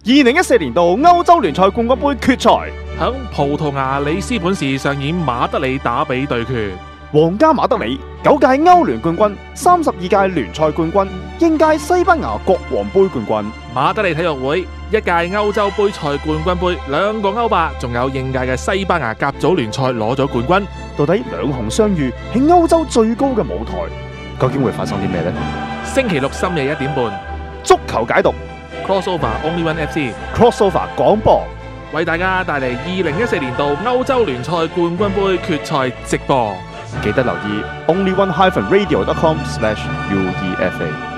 2014年度歐洲聯賽冠軍盃決賽， 響葡萄牙里斯本市上演馬德里打比對決。 皇家馬德里9屆歐聯冠軍、32屆聯賽冠軍、應屆西班牙國王盃冠軍。 馬德里體育會1屆歐洲杯賽冠軍盃、2個歐霸，仲有應屆嘅西班牙甲組聯賽攞咗冠軍。 到底兩雄相遇喺歐洲最高嘅舞台，究竟會發生啲咩呢？ 星期六深夜1點半， 足球解讀 Crossover Only One FC Crossover 廣播， 為大家帶嚟2014年度歐洲聯賽冠軍盃決賽直播。 記得留意 onlyonehyphenradio.com/UEFA。